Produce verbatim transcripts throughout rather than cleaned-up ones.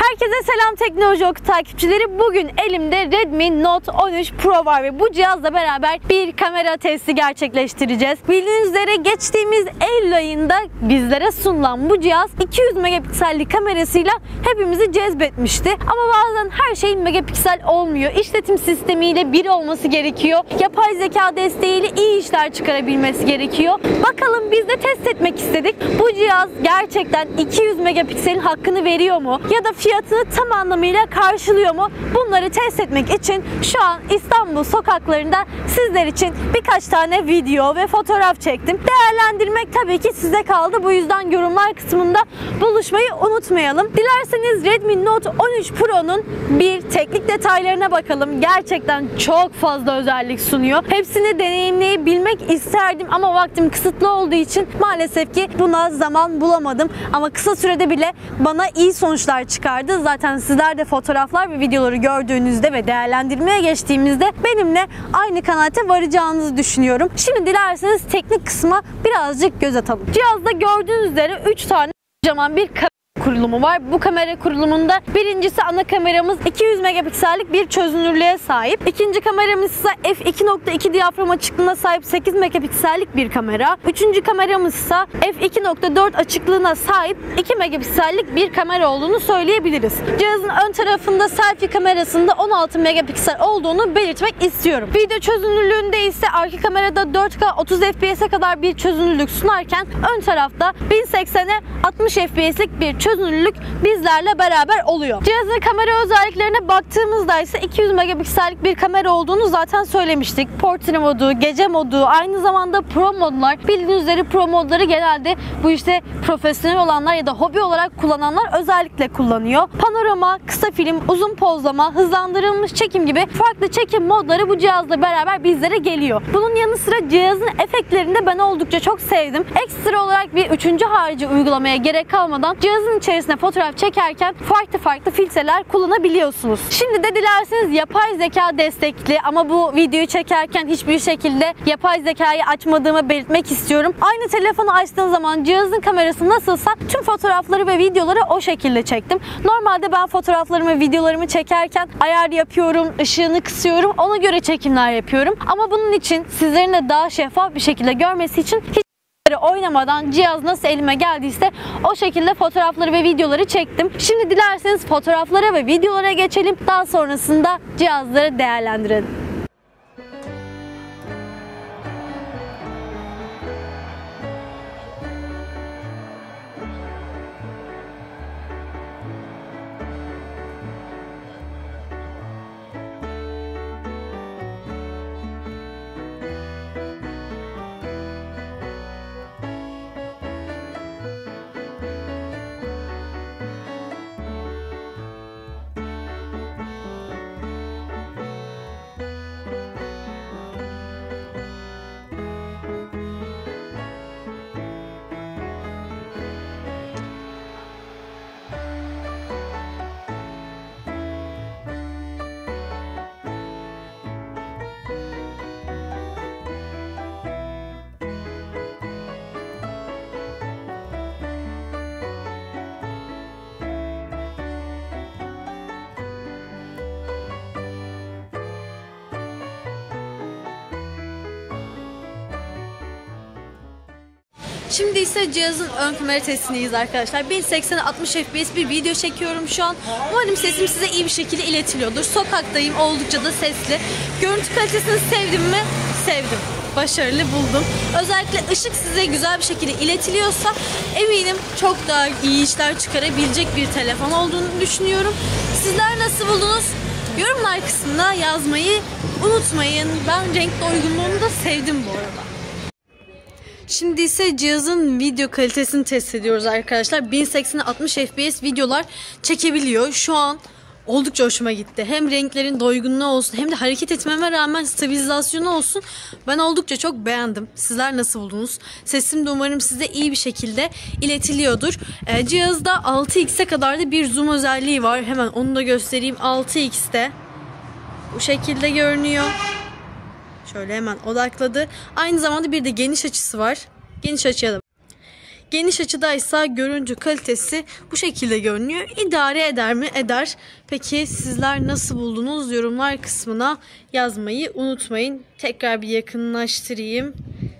Herkese selam Teknoloji Oku takipçileri. Bugün elimde Redmi Note on üç Pro var ve bu cihazla beraber bir kamera testi gerçekleştireceğiz. Bildiğiniz üzere geçtiğimiz Eylül ayında bizlere sunulan bu cihaz iki yüz megapiksellik kamerasıyla hepimizi cezbetmişti. Ama bazen her şey megapiksel olmuyor. İşletim sistemiyle bir olması gerekiyor. Yapay zeka desteğiyle iyi işler çıkarabilmesi gerekiyor. Bakalım biz de test etmek istedik. Bu cihaz gerçekten iki yüz megapikselin hakkını veriyor mu? Ya da fiyatını tam anlamıyla karşılıyor mu? Bunları test etmek için şu an İstanbul sokaklarında sizler için birkaç tane video ve fotoğraf çektim. Değerlendirmek tabii ki size kaldı. Bu yüzden yorumlar kısmında buluşmayı unutmayalım. Dilerseniz Redmi Note on üç Pro'nun bir teknik detaylarına bakalım. Gerçekten çok fazla özellik sunuyor. Hepsini deneyimleyebilmek isterdim ama vaktim kısıtlı olduğu için maalesef ki buna zaman bulamadım. Ama kısa sürede bile bana iyi sonuçlar çıkardı. Zaten sizler de fotoğraflar ve videoları gördüğünüzde ve değerlendirmeye geçtiğimizde benimle aynı kanaate varacağınızı düşünüyorum. Şimdi dilerseniz teknik kısma birazcık göz atalım. Cihazda gördüğünüz üzere üç tane kocaman bir kamera kurulumu var. Bu kamera kurulumunda birincisi ana kameramız iki yüz megapiksellik bir çözünürlüğe sahip. İkinci kameramız ise f iki nokta iki diyafram açıklığına sahip sekiz megapiksellik bir kamera. Üçüncü kameramız ise f iki nokta dört açıklığına sahip iki megapiksellik bir kamera olduğunu söyleyebiliriz. Cihazın ön tarafında selfie kamerasında on altı megapiksel olduğunu belirtmek istiyorum. Video çözünürlüğünde ise arka kamerada dört K otuz F P S'e kadar bir çözünürlük sunarken ön tarafta bin seksene altmış F P S'lik bir çözünürlük çözünürlük bizlerle beraber oluyor. Cihazın kamera özelliklerine baktığımızda ise iki yüz megapiksellik bir kamera olduğunu zaten söylemiştik. Portre modu, gece modu, aynı zamanda pro modlar. Bildiğiniz üzere pro modları genelde bu işte profesyonel olanlar ya da hobi olarak kullananlar özellikle kullanıyor. Panorama, kısa film, uzun pozlama, hızlandırılmış çekim gibi farklı çekim modları bu cihazla beraber bizlere geliyor. Bunun yanı sıra cihazın efektlerini de ben oldukça çok sevdim. Ekstra olarak bir üçüncü harici uygulamaya gerek kalmadan cihazın içerisine fotoğraf çekerken farklı farklı filtreler kullanabiliyorsunuz. Şimdi de dilerseniz yapay zeka destekli ama bu videoyu çekerken hiçbir şekilde yapay zekayı açmadığımı belirtmek istiyorum. Aynı telefonu açtığım zaman cihazın kamerası nasılsa tüm fotoğrafları ve videoları o şekilde çektim. Normalde ben fotoğraflarımı ve videolarımı çekerken ayar yapıyorum, ışığını kısıyorum, ona göre çekimler yapıyorum. Ama bunun için sizlerin de daha şeffaf bir şekilde görmesi için hiç oynamadan cihaz nasıl elime geldiyse o şekilde fotoğrafları ve videoları çektim. Şimdi dilerseniz fotoğraflara ve videolara geçelim. Daha sonrasında cihazları değerlendirelim. Şimdi ise cihazın ön kamera testindeyiz arkadaşlar. bin seksene altmış F P S bir video çekiyorum şu an. Umarım sesim size iyi bir şekilde iletiliyordur. Sokaktayım, oldukça da sesli. Görüntü kalitesini sevdim mi? Sevdim. Başarılı buldum. Özellikle ışık size güzel bir şekilde iletiliyorsa eminim çok daha iyi işler çıkarabilecek bir telefon olduğunu düşünüyorum. Sizler nasıl buldunuz? Yorumlar kısmına yazmayı unutmayın. Ben renk doygunluğunu da sevdim bu arada. Şimdi ise cihazın video kalitesini test ediyoruz arkadaşlar. bin seksene altmış F P S videolar çekebiliyor. Şu an oldukça hoşuma gitti. Hem renklerin doygunluğu olsun hem de hareket etmeme rağmen stabilizasyonu olsun. Ben oldukça çok beğendim. Sizler nasıl buldunuz? Sesim de umarım size iyi bir şekilde iletiliyordur. Ee, cihazda altı x'e kadar da bir zoom özelliği var. Hemen onu da göstereyim. altı x'te bu şekilde görünüyor. Şöyle hemen odakladı. Aynı zamanda bir de geniş açısı var. Geniş açıya da Geniş açıdaysa görüntü kalitesi bu şekilde görünüyor. İdare eder mi? Eder. Peki sizler nasıl buldunuz? Yorumlar kısmına yazmayı unutmayın. Tekrar bir yakınlaştırayım.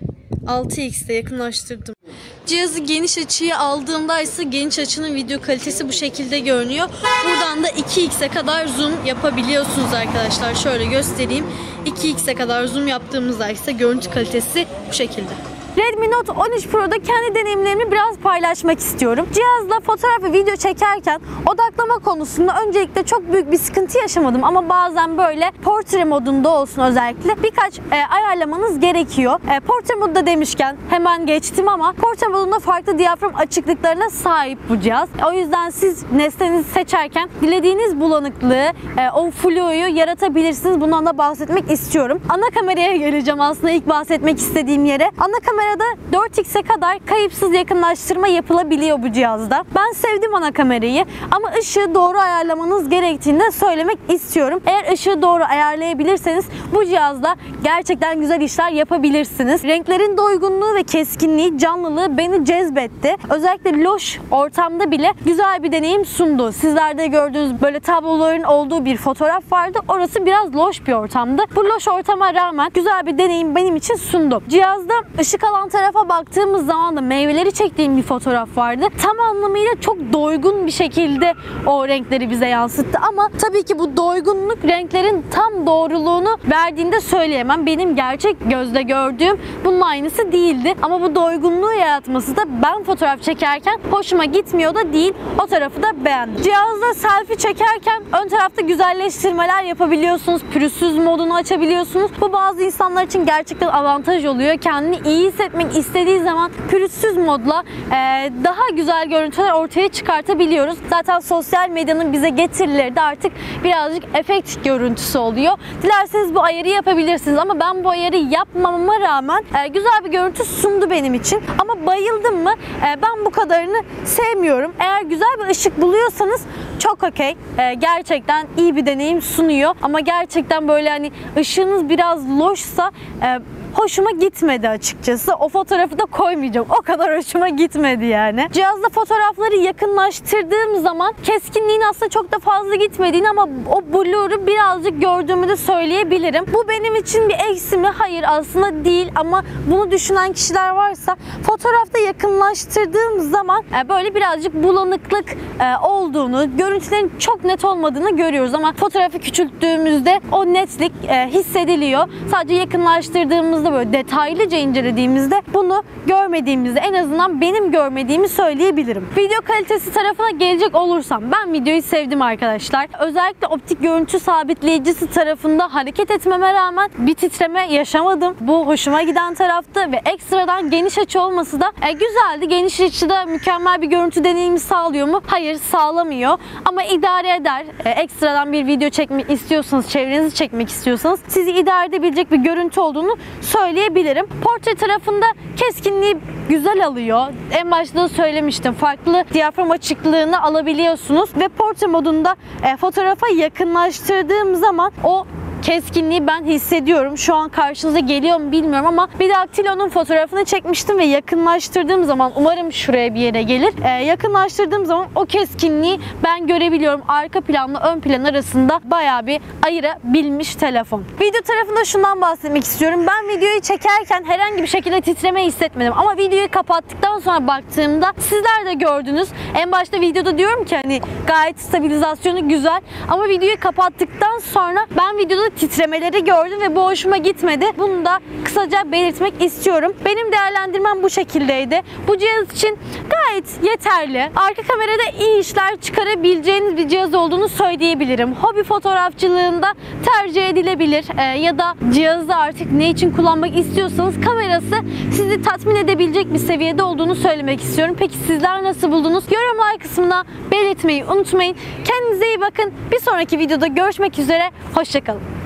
altı x'te yakınlaştırdım. Cihazı geniş açıya aldığımda ise geniş açının video kalitesi bu şekilde görünüyor. Buradan da iki x'e kadar zoom yapabiliyorsunuz arkadaşlar. Şöyle göstereyim. iki x'e kadar zoom yaptığımızda ise görüntü kalitesi bu şekilde. Redmi Note on üç Pro'da kendi deneyimlerimi biraz paylaşmak istiyorum. Cihazla fotoğraf ve video çekerken odaklama konusunda öncelikle çok büyük bir sıkıntı yaşamadım ama bazen böyle portre modunda olsun özellikle birkaç e, ayarlamanız gerekiyor. E, portre modda demişken hemen geçtim ama portre modunda farklı diyafram açıklıklarına sahip bu cihaz. O yüzden siz nesnenizi seçerken dilediğiniz bulanıklığı, e, o fluyu yaratabilirsiniz. Bundan da bahsetmek istiyorum. Ana kameraya geleceğim aslında ilk bahsetmek istediğim yere. Ana kamera Kamerada dört x'e kadar kayıpsız yakınlaştırma yapılabiliyor bu cihazda. Ben sevdim ana kamerayı ama ışığı doğru ayarlamanız gerektiğini de söylemek istiyorum. Eğer ışığı doğru ayarlayabilirseniz bu cihazda gerçekten güzel işler yapabilirsiniz. Renklerin doygunluğu ve keskinliği, canlılığı beni cezbetti. Özellikle loş ortamda bile güzel bir deneyim sundu. Sizlerde gördüğünüz böyle tabloların olduğu bir fotoğraf vardı. Orası biraz loş bir ortamdı. Bu loş ortama rağmen güzel bir deneyim benim için sundu. Cihazda ışık alan tarafa baktığımız zaman da meyveleri çektiğim bir fotoğraf vardı. Tam anlamıyla çok doygun bir şekilde o renkleri bize yansıttı ama tabii ki bu doygunluk renklerin tam doğruluğunu verdiğinde söyleyemem. Benim gerçek gözle gördüğüm bunun aynısı değildi ama bu doygunluğu yaratması da ben fotoğraf çekerken hoşuma gitmiyor da değil. O tarafı da beğendim. Cihazda selfie çekerken ön tarafta güzelleştirmeler yapabiliyorsunuz. Pürüzsüz modunu açabiliyorsunuz. Bu bazı insanlar için gerçekten avantaj oluyor. Kendini iyi hissetmek istediği zaman pürüzsüz modla e, daha güzel görüntüler ortaya çıkartabiliyoruz. Zaten sosyal medyanın bize getirileri de artık birazcık efekt görüntüsü oluyor. Dilerseniz bu ayarı yapabilirsiniz ama ben bu ayarı yapmamama rağmen e, güzel bir görüntü sundu benim için. Ama bayıldım mı? E, ben bu kadarını sevmiyorum. Eğer güzel bir ışık buluyorsanız çok okey. E, gerçekten iyi bir deneyim sunuyor. Ama gerçekten böyle hani ışığınız biraz loşsa e, hoşuma gitmedi açıkçası. O fotoğrafı da koymayacağım. O kadar hoşuma gitmedi yani. Cihazla fotoğrafları yakınlaştırdığım zaman keskinliğin aslında çok da fazla gitmediğini ama o blur'u birazcık gördüğümü de söyleyebilirim. Bu benim için bir eksi mi? Hayır aslında değil ama bunu düşünen kişiler varsa fotoğrafta yakınlaştırdığım zaman böyle birazcık bulanıklık olduğunu, görüntülerin çok net olmadığını görüyoruz ama fotoğrafı küçülttüğümüzde o netlik hissediliyor. Sadece yakınlaştırdığımız böyle detaylıca incelediğimizde bunu görmediğimizde en azından benim görmediğimi söyleyebilirim. Video kalitesi tarafına gelecek olursam ben videoyu sevdim arkadaşlar. Özellikle optik görüntü sabitleyicisi tarafında hareket etmeme rağmen bir titreme yaşamadım. Bu hoşuma giden taraftı ve ekstradan geniş açı olması da e, güzeldi. Geniş açıda mükemmel bir görüntü deneyimi sağlıyor mu? Hayır, sağlamıyor. Ama idare eder. E, ekstradan bir video çekmek istiyorsanız, çevrenizi çekmek istiyorsanız sizi idare edebilecek bir görüntü olduğunu söyleyebilirim. Portre tarafında keskinliği güzel alıyor. En başta da söylemiştim. Farklı diyafram açıklığını alabiliyorsunuz ve portre modunda e, fotoğrafa yakınlaştırdığım zaman o keskinliği ben hissediyorum. Şu an karşınıza geliyor mu bilmiyorum ama bir de Actilo'nun fotoğrafını çekmiştim ve yakınlaştırdığım zaman umarım şuraya bir yere gelir. Ee, yakınlaştırdığım zaman o keskinliği ben görebiliyorum. Arka planla ön plan arasında bayağı bir ayırabilmiş telefon. Video tarafında şundan bahsetmek istiyorum. Ben videoyu çekerken herhangi bir şekilde titreme hissetmedim ama videoyu kapattıktan sonra baktığımda sizler de gördünüz. En başta videoda diyorum ki hani gayet stabilizasyonu güzel ama videoyu kapattıktan sonra ben videoda titremeleri gördüm ve bu hoşuma gitmedi. Bunu da kısaca belirtmek istiyorum. Benim değerlendirmem bu şekildeydi. Bu cihaz için gayet yeterli. Arka kamerada iyi işler çıkarabileceğiniz bir cihaz olduğunu söyleyebilirim. Hobi fotoğrafçılığında tercih edilebilir ee, ya da cihazı artık ne için kullanmak istiyorsanız kamerası sizi tatmin edebilecek bir seviyede olduğunu söylemek istiyorum. Peki sizler nasıl buldunuz? Yorumlar kısmına belirtmeyi unutmayın. Kendinize iyi bakın. Bir sonraki videoda görüşmek üzere. Hoşça kalın.